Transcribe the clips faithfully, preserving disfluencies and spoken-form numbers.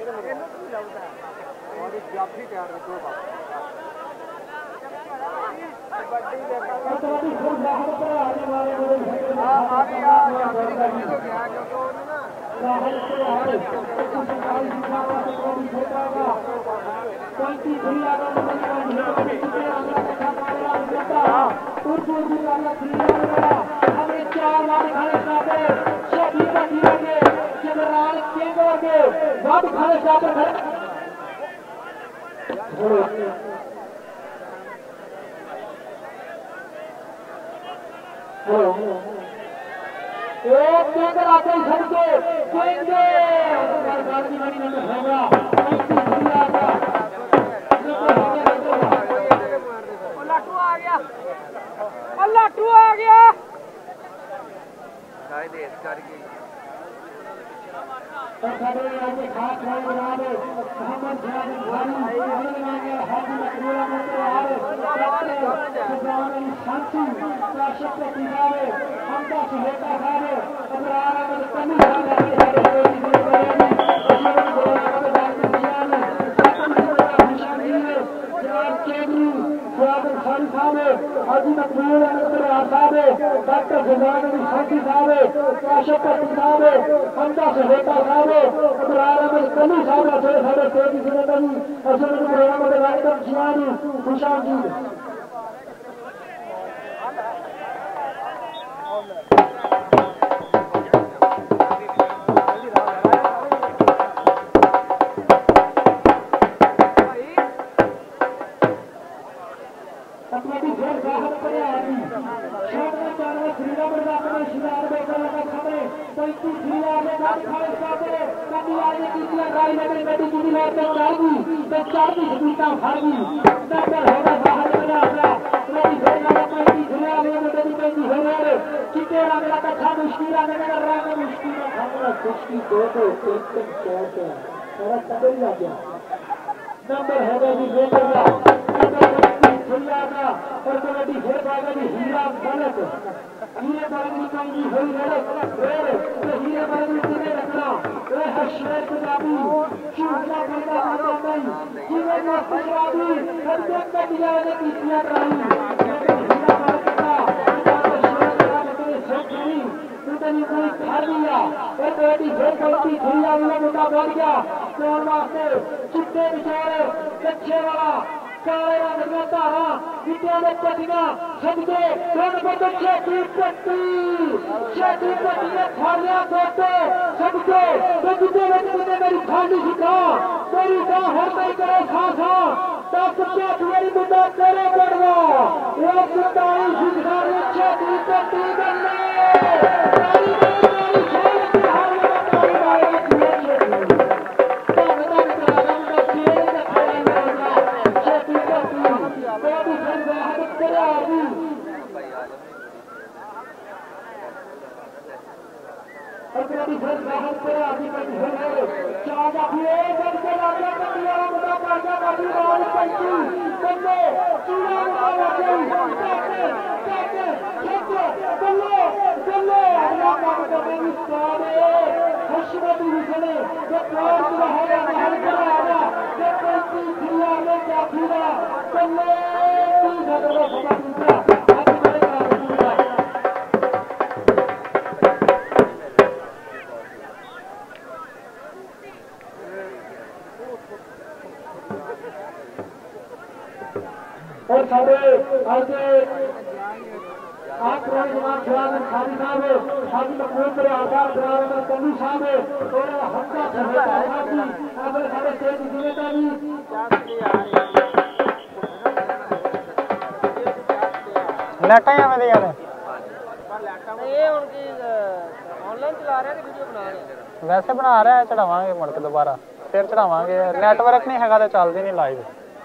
वैसे बना रहा है चढ़ावांगे मुड़ के दोबारा फिर चढ़ावांगे नैटवर्क नहीं हैगा तो चलदी नहीं लाइव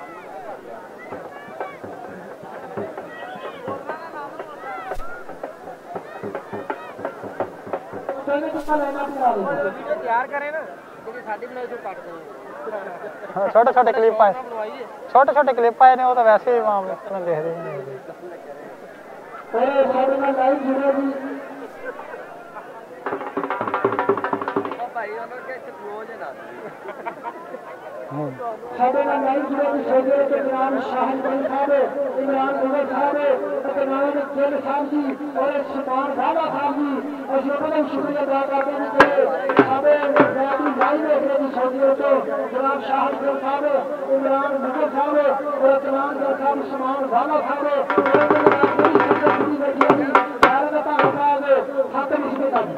तैयार करें ना छोटे छोटे क्लिप आए छोटे छोटे क्लिप आए ने वो तो वैसे ही मामले देख रहे हैं ਸਾਡੇ ਨਾਲ ਨਹੀਂ ਜੁੜੇ ਸੋਜੇ ਤੇ ਇਮਰਾਨ ਸ਼ਾਹਿਦ ਬਨ ਸਾਹਿਬ ਇਮਰਾਨ ਮੁਗਲ ਸਾਹਿਬ ਅਤੇ ਨਾਮ ਜੇਲ ਸਾਹਿਬ ਜੀ ਔਰ ਸੁਲਤਾਨ ਬਾਬਾ ਸਾਹਿਬ ਜੀ ਅਸੀਂ ਉਹਨਾਂ ਦਾ ਸ਼ੁਕਰੀਆ ਅਦਾ ਕਰਦੇ ਹਾਂ ਕਿ ਸਾਡੇ ਵਿਦਿਆਰਥੀ ਲਾਈਵ ਦੇਖ ਰਹੇ ਸੋਜੇ ਤੋਂ ਜਨਾਬ ਸ਼ਾਹਿਦ ਬਨ ਸਾਹਿਬ ਇਮਰਾਨ ਮੁਗਲ ਸਾਹਿਬ ਔਰ ਜਨਾਬ ਜੇਲ ਸਾਹਿਬ ਸੁਲਤਾਨ ਬਾਬਾ ਸਾਹਿਬ ਸਾਰੇ ਦਾ ਧੰਨਵਾਦ ਖਾਤਮ ਇਸਮਤ ਜੀ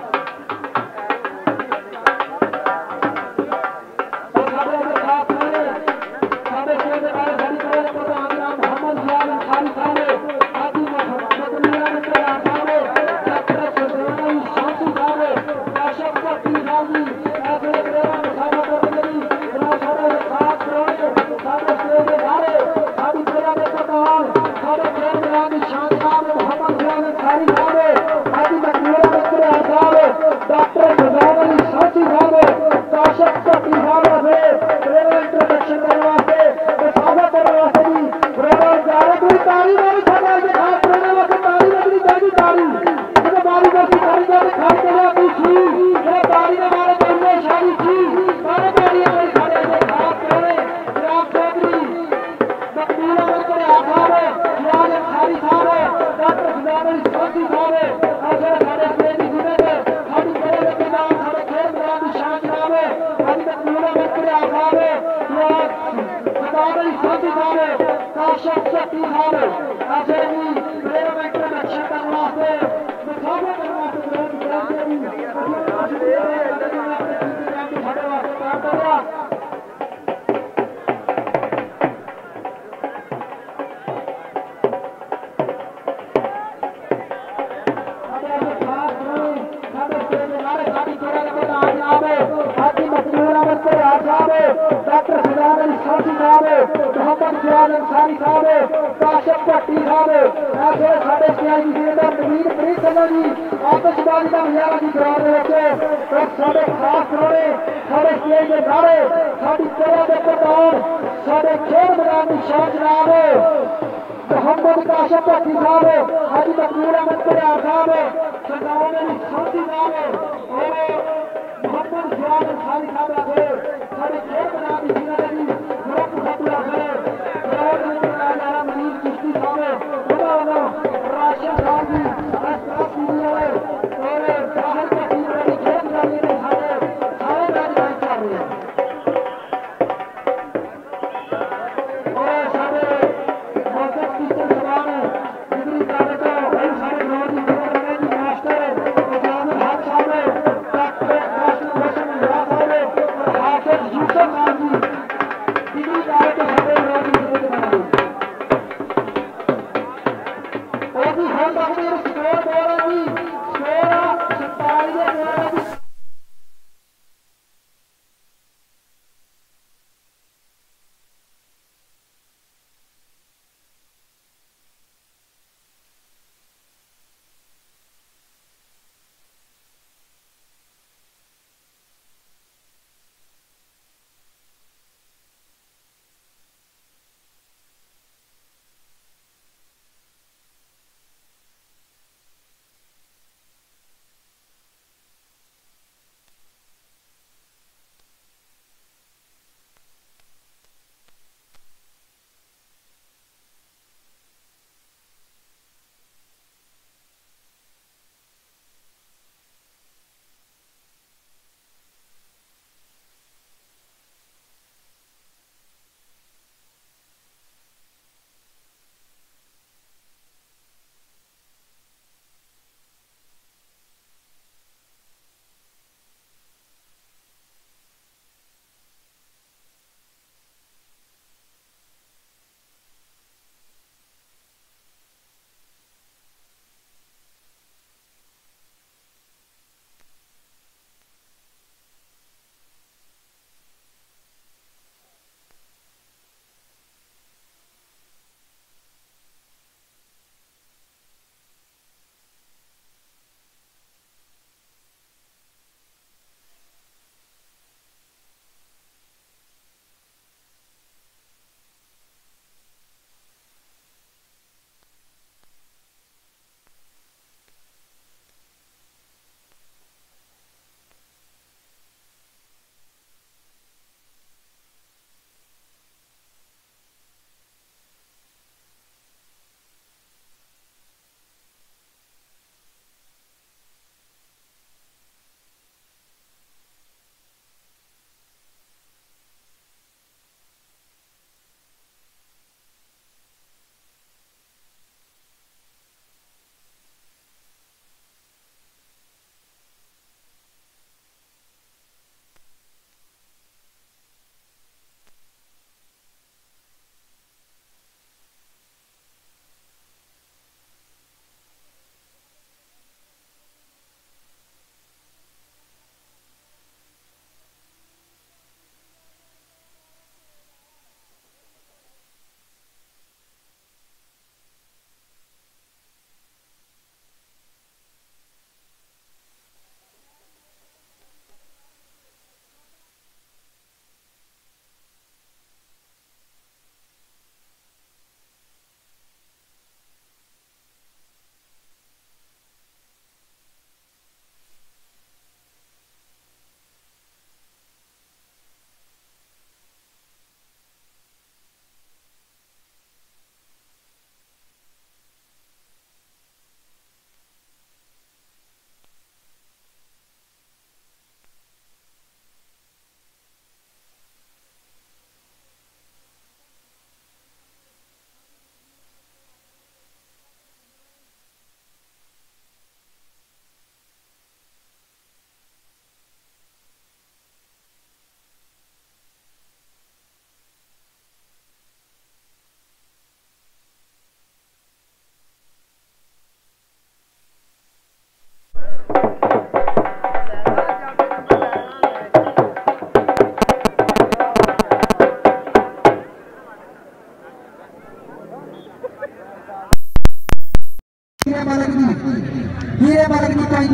Thank you.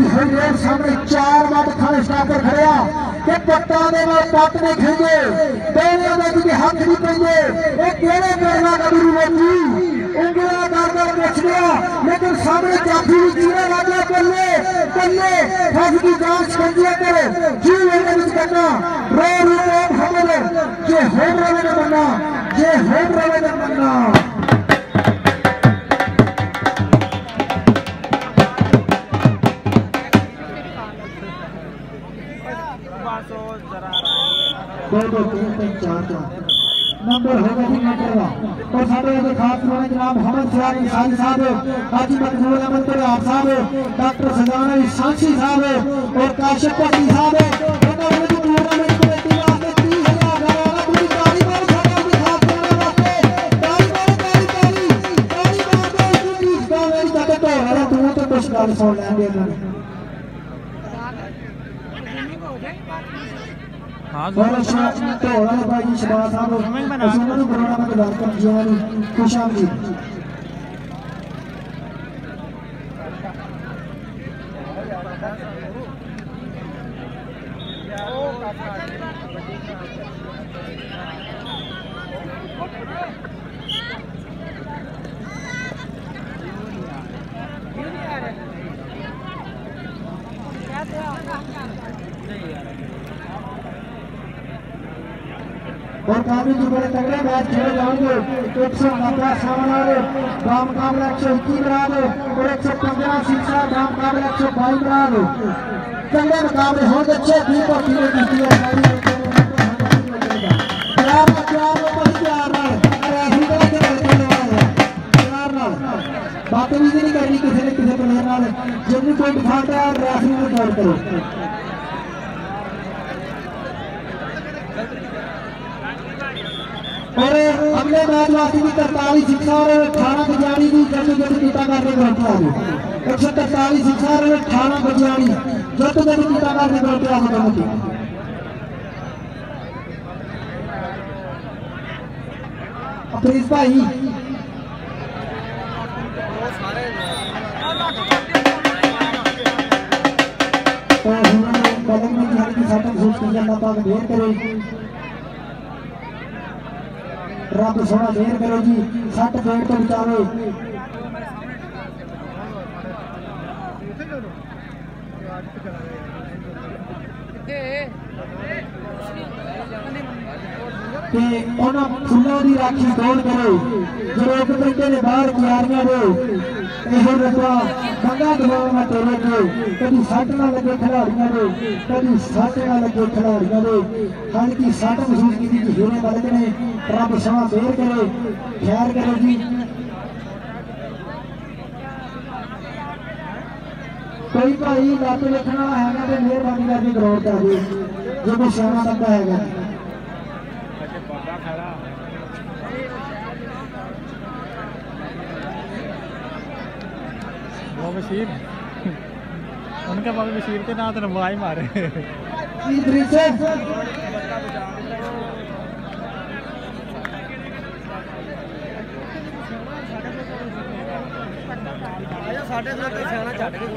भी हुई है सामने चार मत खाने स्टापर खड़िया कि पट्टा दे नाल पट नहीं खेंगे दोनों में की हाथ नहीं पेंगे एक केड़े करना गबरू मोची उंगला कर कर बेच गया लेकिन सामने जाफी भी जीरा राजा कल्ले कल्ले फस की जांच कंजिया करे जी लेने में करना रो रो हमले ये होम रवे ने बनना ये होम रवे ने बनना दो दो तीन तीन चार चार नंबर होगा जी मीटर का और साढ़े के खास मेहमान जनाब मोहम्मद सिराज इंसानी साहब हाजी मकबूल अहमद तैयार साहब डॉक्टर सजाना सांसी साहब और काशिफ पट्टी साहब टूर्नामेंट कमेटी वास्ते तीस हजार वाला पूरी तारीफ और साडा की खास करने वास्ते तारीफ और तारीफ तारीफ तारीफ बात तीस का मेरी तक तो है तू तो कुछ गल सुन लेंगे इन्होंने हाँ तो वाले भाई शबाज साहब असुना नु कोरोना में दार कर दिया नी खुशामदीद और काफी जो बड़े तगड़े मैच खेले जाएंगे एक सौ नब्बे सामने दाम मुकाबला एक सौ इक्कीस बना दो और एक सौ पंद्रह शिक्षा दाम मुकाबला एक सौ बाईस बना दो तगड़े मुकाबले होंगे अच्छे बीस और तीन की प्यार प्यार बड़ी प्यार नाल अरे असली तरह के खेलने वाले प्यार नाल बातें भी नहीं करनी किसी ने किसी प्लेयर नाल जिन्हें कोई दिखाता है रेफरी को कॉल करो और अगले मैच वास्ते भी तरतालीस शिक्षा और अठारह बजानी की जल्द जल्द कीता करने बैठे आ एक सौ तरतालीस शिक्षा और अठारह बजानी जल्द जल्द कीता करने बैठे आ गए प्लीज भाई तो उन्होंने बॉलिंग में जाने की साथ सोच कर अल्लाह पाक देर करे रब सोना देर करो जी सट पेड़ तो बचावे फुलों की राखी दौड़ करो जो एक घंटे ने बाहर क्यारियां दो यह रखा बंगा दबाव तेरे को कभी सट ना लगे खिलाड़ियों को कभी सट ना लगे खिलाड़ियों को हल्की सट महसूस की हीरे बलद ने रब समा देर करे खैर करो जी कोई भाई लत लिखने वाला है तो मेहरबानी करके ग्राउंड आ जाए जो कोई सियाना बंदा है वो बशीर उनके बाबा बशीर के नाम तो नवाई मारे साढ़े दो सियाना छड़ के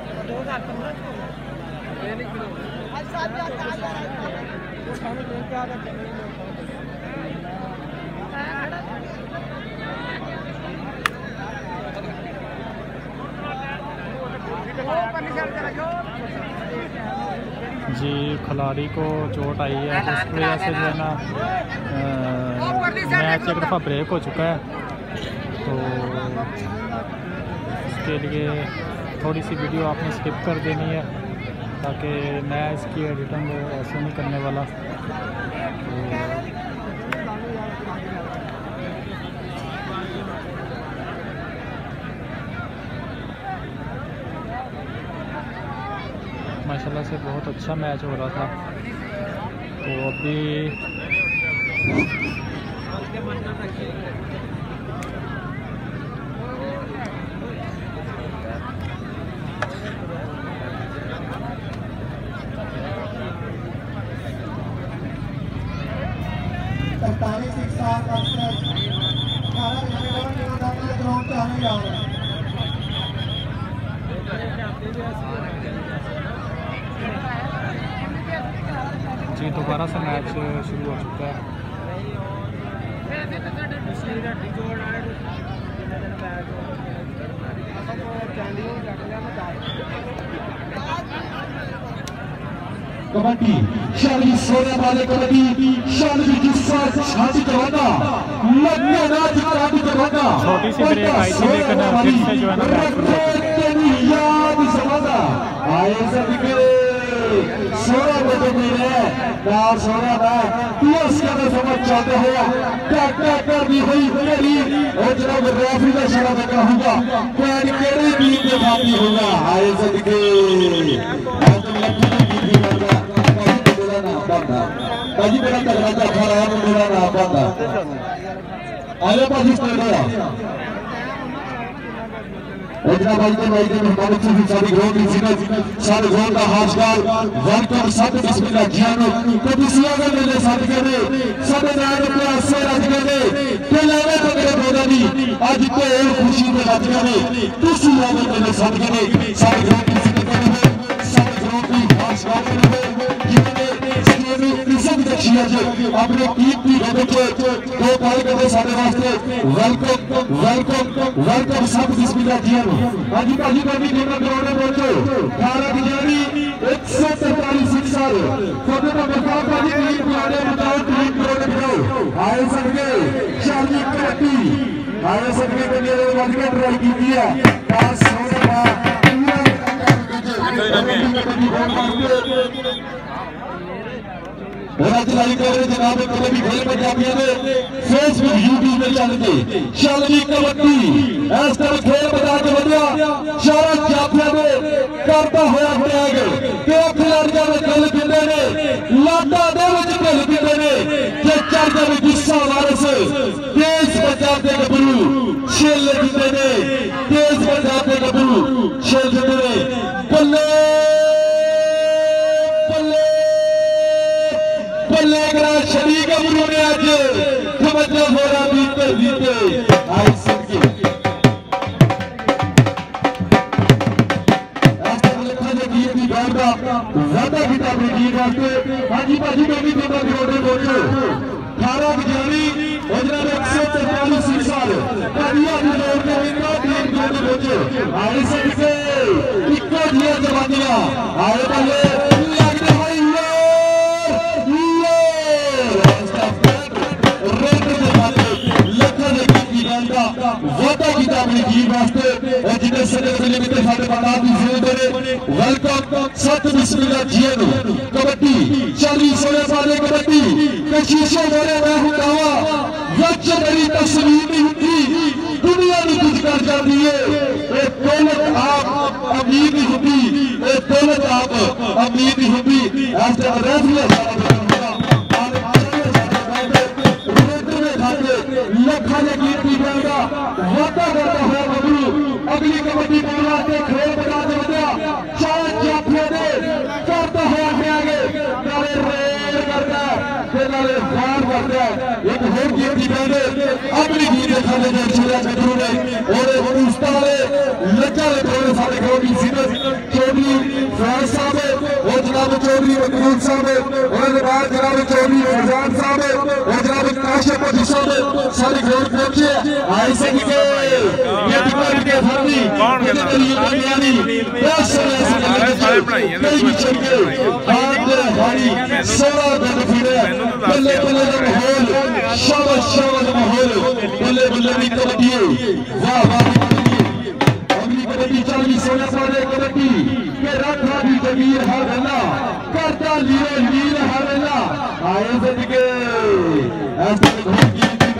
जी खिलाड़ी को चोट आई है जिसकी वजह से जो है ना मैच एक दफ़ा ब्रेक हो चुका है तो इसके लिए थोड़ी सी वीडियो आपने स्किप कर देनी है ताकि मैं इसकी एडिटिंग ऐसे नहीं करने वाला तो माशाल्लाह से बहुत अच्छा मैच हो रहा था तो अभी तरतालीस एक साल अठारह ग्राउंड आने जा रहा है जी दोबारा से मैच शुरू हो चुका है। कबड्डी शाली सोने वाले कबड्डी शाली जिस्सा छाती करवाना लगना नाच कराटी करवाना छोटी सी ब्रेक आई थी लेकिन फिर से जो है ना मैच शुरू हो चुका है। याद समाना आए सबके सोना बदल नहीं है कार सोना है प्लस का समझ चाहते हो टक टक कर दी हुई मेरी और जनाब रेफरी का इशारा मैं कहूंगा कैड केड़ी टीम के साथी होगा आए सबके भाजी मेरा दरवाजा खराब मेरा नाम बंद आया भाजी स्टेडियम इतना भाई के भाई के मेहमान की सारी ग्राउंड की जिन्नत सारे ग्राउंड का हाशगार वेलकम सब बिस्मिल्लाह जियानो कभी सियागा मेरे साथ करे सब नाम पे आसे रख करे के लावे तो मेरे बोदानी आज पे और खुशी में रख करे तू सियागा मेरे साथ करे सारे ग्राउंड की जिन्नत सारे ग्राउंड की हाशगार करे अपने टीम की गति दो पाई करते सारे वास्ते वेलकम वेलकम वेलकम सब बिस्मिल्लाह जियानो आज भाजी भाजी गेम ग्राउंड में पहुंचो अठारह की जारी एक सौ तैंतालीस सिक्सर सबसे तो मुस्ताफ भाजी टीम को आगे बताओ टीम ग्राउंड में आओ आए सबके शाली कबड्डी आए सबके के लिए वाली ट्राई की दिया पास होने का और अजलाई कर रहे जनाब कबड्डी खेल पंजाबियों ने फेसबुक यूट्यूब में चलते शाली कबड्डी इस तरह खेल बजा के बढ़िया सारा जाफिया ने करता होया टैग ते खिलाड़ियों ने गल किंदे ने लाटा दे विच गल किंदे ने ते चढ़दे विच गुस्सा वारस तेज पंजाब दे गबरू छेल किंदे ने तेज पंजाब दे गबरू छेल किंदे ने बल्ले शरीक अमरू ने आज तवज्जो होरा बीते बीते आई सबके ऐसा लिखा जो की भी गांडा ज्यादा किताब की वास्ते हाजी भाजी में भी तो ग्राउंड में पहुंचो अठारह की जानी और एक सौ तैंतालीस साल कादिया की रोड में इनका टीम ग्राउंड में पहुंचो आई सबके इक्को दिया जवानियां आए वाले सत बिस्मिल्लाह जियानो कबड्डी चाली सोने वाले कबड्डी कशीशे वाले मैं हुआ वच मेरी तस्वीर नहीं होती दुनिया में कुछ कर जाती है ये दौलत आप अमीर नहीं होती ये दौलत आप अमीर नहीं होती ऐसे रेफरी लखा ने कीर्ति जाएगा वादा करता है बबलू अगली कबड्डी बोला के खेल बना दे बजा चार जाफिया ने करता है आगे आगे नाले रेल करता है नाले फार करता है एक और कीर्ति जाने अपनी कीर्ति खाने ने छुड़ा बबलू ने और उस्ताद ने लज्जा ले बोले सारे ग्राउंड की सीधे चौधरी फैज साहब और जनाब चौधरी मकरूर साहब और बाद जनाब चौधरी फरजान साहब और जनाब काशिफ पति साहब सारी ग्राउंड पहुंचे आई से के ये डिपार्टमेंट के फर्मी कौन कहता है यानी दस सारे बनाई है कई चल के हाथ हमारी सोलह बन फिरे बल्ले बल्ले का माहौल शाबाश शाबाश माहौल बल्ले बल्ले की कबड्डी वाह वाह अगली कबड्डी चालीस सोलह वाले कबड्डी के रखा भी जगीर हर गला करता लियो लीर हर गला आए से के ऐसे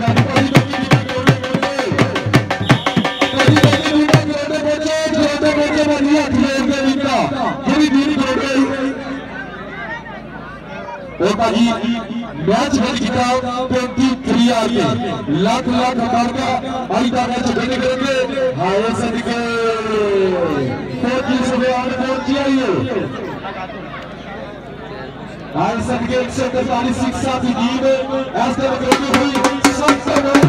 मैच बन चुका ट्वेंटी थ्री आगे लाख लाख हमारा आई का मैच बने करेंगे हाय सदके पच्चीस बयान पहुंची आइए हाय सदके एक सौ तैंतालीस शिक्षा की जीव ऐसे बकरी हुई सबसे बड़ी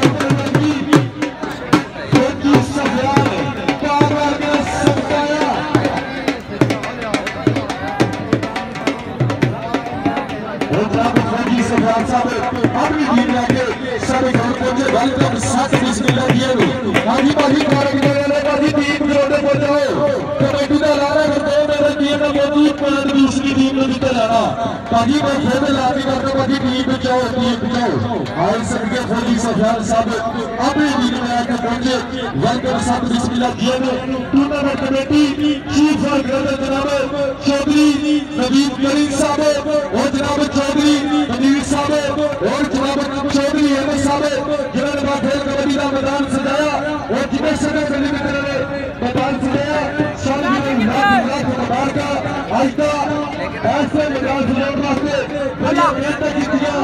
पच्चीस बयान कारवार के सबकाया और जनाब फौजी सरदार साहब अपनी टीम लेके सारे घर पहुंचे वेलकम साथ बिस्मिल्लाह किए हाजी भाई कारक ने बाजी टीम जोड़े पहुंचाओ कमेटी का लारा करते मेरे टीम में मौजूद पांच दूसरी टीम ने निकल आना ताकि मैं फिर लाती करता बाजी टीम बचाओ टीम बचाओ आए सबके फौजी सरदार साहब अपनी टीम में आके पहुंचे वेलकम साथ बिस्मिल्लाह किए टूर्नामेंट कमेटी चीफ ऑर्गेनाइजर जनाब चौधरी नवीद करीम साहब और जनाब चौधरी नवीद साहब और जनाब चौधरी अहमद साहब जिन्होंने बाखेल कबड्डी का मैदान सजाया और जिन्हें समय करने में जिन्होंने मैदान सजाया सारी लाख मुबारक आज का ऐसे मैदान सजाने वास्ते बड़ी मेहनत की